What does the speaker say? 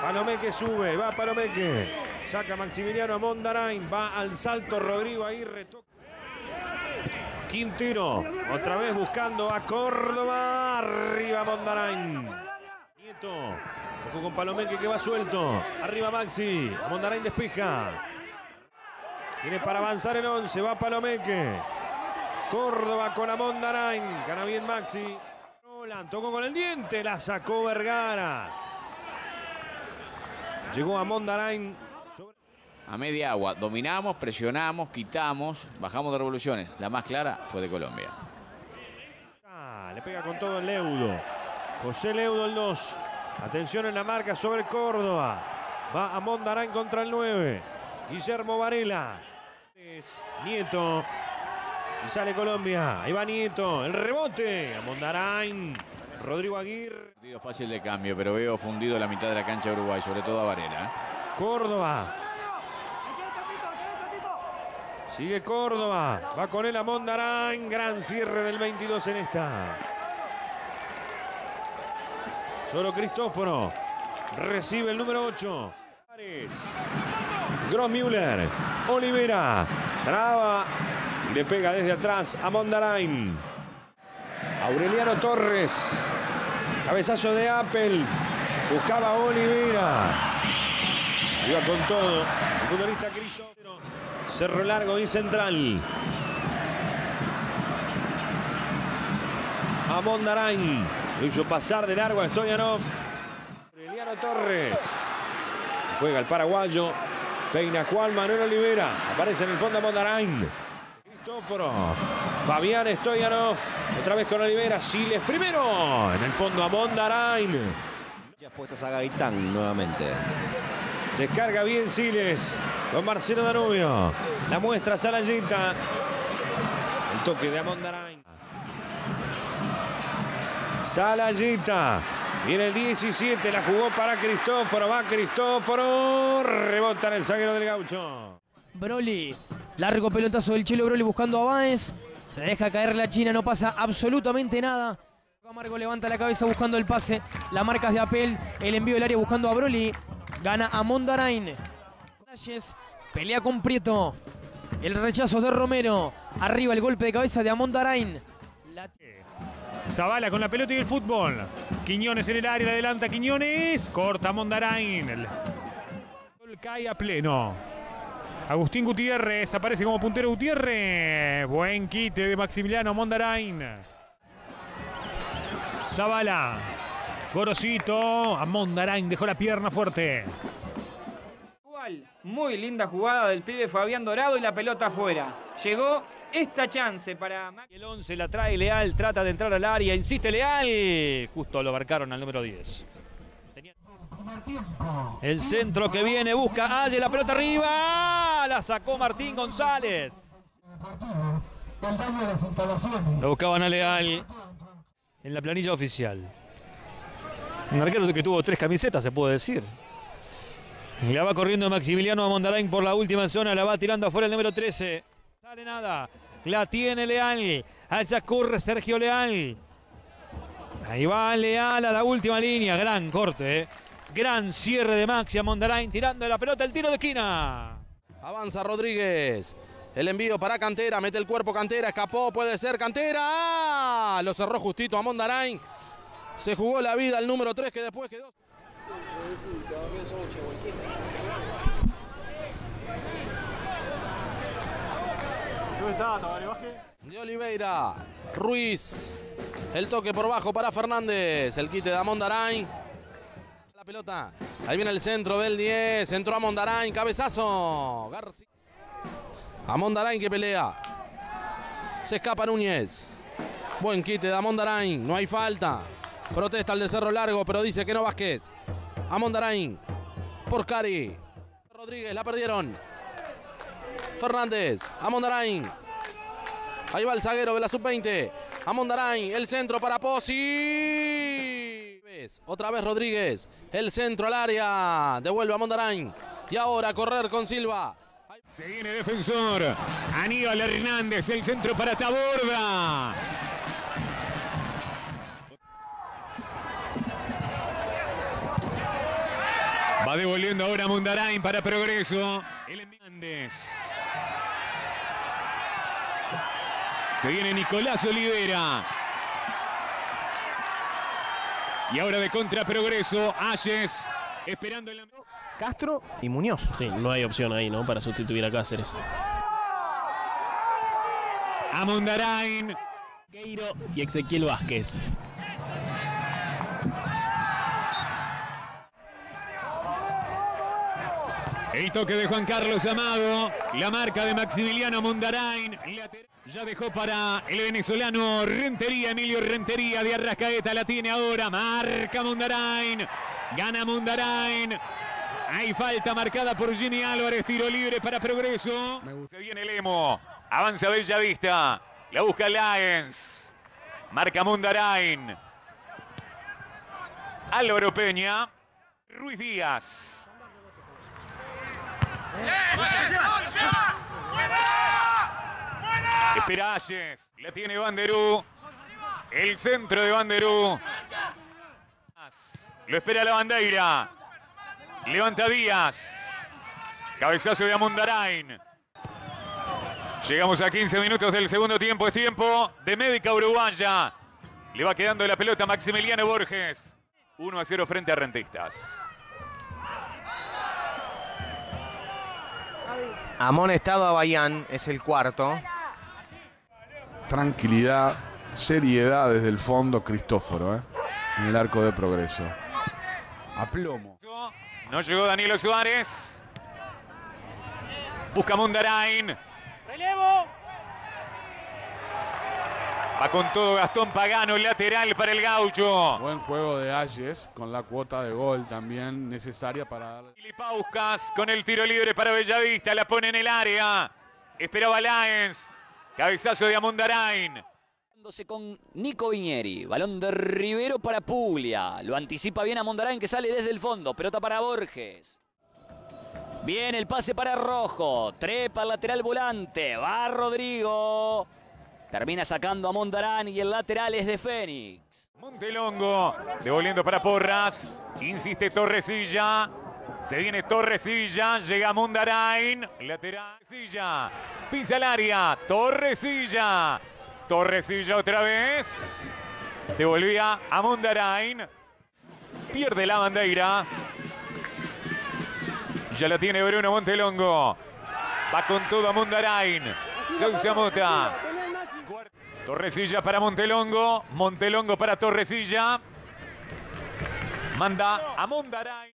Palomeque sube, va Palomeque. Saca Maximiliano a Mondarain. Va al salto Rodrigo Aguirre. Quintero, otra vez buscando a Córdoba. Arriba Mondarain. Nieto, ojo con Palomeque que va suelto. Arriba Maxi. Mondarain despeja. Tiene para avanzar el 11. Va Palomeque. Córdoba con Mondarain. Gana bien Maxi. Roland tocó con el diente. La sacó Vergara. Llegó a Mondarain. A media agua. Dominamos, presionamos, quitamos, bajamos de revoluciones. La más clara fue de Colombia. Le pega con todo el Leudo. José Leudo el 2. Atención en la marca sobre Córdoba. Va a Mondarain contra el 9. Guillermo Varela. Nieto. Y sale Colombia. Ahí va Nieto. El rebote. A Mondarain. Rodrigo Aguirre. Partido fácil de cambio, pero veo fundido la mitad de la cancha de Uruguay, sobre todo a Varela. Córdoba. Sigue Córdoba. Va con él a Mondarain. Gran cierre del 22 en esta. Solo Cristóforo. Recibe el número 8. Grossmüller. Olivera. Traba. Le pega desde atrás a Mondarain. Aureliano Torres. Cabezazo de Apple. Buscaba a Olivera. Iba con todo. El futbolista Cristóforo. Cerro largo y central. A Mondarain. Lo hizo pasar de largo a Stoyanov. Aureliano Torres. Juega el paraguayo. Peina Juan Manuel Olivera. Aparece en el fondo Mondarain. Cristóforo. Fabián Stoyanov. Otra vez con Olivera. Siles primero. En el fondo a Mondarain. Ya puestas a Gaitán nuevamente. Descarga bien Siles con Marcelo Danubio. La muestra Salayita. El toque de Mondarain. Salayita. Viene el 17. La jugó para Cristóforo. Va Cristóforo. Rebota en el zaguero del Gaucho. Broly. Largo pelotazo del Chelo Broly buscando a Báez. Se deja caer la China. No pasa absolutamente nada. Camargo levanta la cabeza buscando el pase. La marca es de Apel. El envío del área buscando a Broly. Gana a Mondarain. Pelea con Prieto. El rechazo de Romero. Arriba el golpe de cabeza de Mondarain. Zavala con la pelota y el fútbol. Quiñones en el área, le adelanta Quiñones. Corta Mondarain. El gol cae a pleno. Agustín Gutiérrez aparece como puntero Gutiérrez. Buen quite de Maximiliano Mondarain. Zavala. Gorosito. A Mondarain dejó la pierna fuerte. Muy linda jugada del pibe Fabián Dorado y la pelota afuera. Llegó esta chance para... El 11 la trae Leal, trata de entrar al área, insiste Leal. Justo lo marcaron al número 10. El centro que viene, busca Aye, la pelota arriba. La sacó Martín González. Lo buscaban a Leal en la planilla oficial. Un arquero que tuvo 3 camisetas, se puede decir. La va corriendo Maximiliano a Mondarain por la última zona. La va tirando afuera el número 13. Sale nada. La tiene Leal. Allá corre Sergio Leal. Ahí va Leal a la última línea. Gran corte. Gran cierre de Maxi a Mondarain. Tirando la pelota. El tiro de esquina. Avanza Rodríguez. El envío para Cantera. Mete el cuerpo Cantera. Escapó. Puede ser Cantera. ¡Ah! Lo cerró justito a Mondarain. Se jugó la vida el número 3 que después quedó... De Oliveira, Ruiz, el toque por bajo para Fernández, el quite de Mondarain. La pelota, ahí viene el centro del 10, entró a Mondarain, cabezazo. García. A Mondarain que pelea. Se escapa Núñez. Buen quite de Mondarain, no hay falta. Protesta el de Cerro Largo, pero dice que no Vázquez. A Mondarain. Por Cari. Rodríguez, la perdieron. Fernández. A Mondarain. Ahí va el zaguero de la sub-20. A Mondarain. El centro para Pozzi. Otra vez Rodríguez. El centro al área. Devuelve a Mondarain. Y ahora a correr con Silva. Se viene Defensor. Aníbal Hernández. El centro para Taborda. Va devolviendo ahora Mondarain para Progreso. El Hernández. Se viene Nicolás Olivera. Y ahora de contra Progreso. Ayes esperando el... Castro y Muñoz. Sí, no hay opción ahí, ¿no? Para sustituir a Cáceres. A Mondarain. Queiro y Ezequiel Vázquez. El toque de Juan Carlos Amado. La marca de Maximiliano Mondarain. Ya dejó para el venezolano Rentería, Emilio Rentería de Arrascaeta. La tiene ahora. Marca Mondarain. Gana Mondarain. Hay falta marcada por Jimmy Álvarez. Tiro libre para Progreso. Se viene Lemo. Avanza Bellavista. La busca Lions. Marca Mondarain. Álvaro Peña. Ruiz Díaz. Espera Ayes. La tiene Banderú. El centro de Banderú. Lo espera la bandeira. Levanta Díaz. Cabezazo de Mondarain. Llegamos a 15 minutos del segundo tiempo. Es tiempo de Médica Uruguaya. Le va quedando la pelota a Maximiliano Borges. 1-0 frente a Rentistas. Amonestado a Bayán, es el cuarto. Tranquilidad, seriedad desde el fondo, Cristóforo, en el arco de Progreso. A plomo. No llegó Danilo Suárez. Busca Mondarain. ¡Relevo! Va con todo Gastón Pagano, lateral para el Gaucho. Buen juego de Ayes, con la cuota de gol también necesaria para darle. Filipauskas con el tiro libre para Bellavista. La pone en el área. Esperaba Láenz. Cabezazo de Mondarain. Con Nico Viñeri, balón de Rivero para Puglia, lo anticipa bien a Mondarain que sale desde el fondo, pelota para Borges. Bien el pase para Rojo, trepa al lateral volante, va Rodrigo. Termina sacando a Mondarain y el lateral es de Fénix. Montelongo, devolviendo para Porras, insiste Torresilla. Se viene Torresilla, llega Mondarain, lateral, Silla, pisa el área, Torresilla. Torresilla otra vez. Devolvía a Mondarain. Pierde la bandeira. Ya la tiene Bruno Montelongo. Va con todo a Mondarain. Sousa Mota. Torresilla para Montelongo. Montelongo para Torresilla. Manda a Mondarain.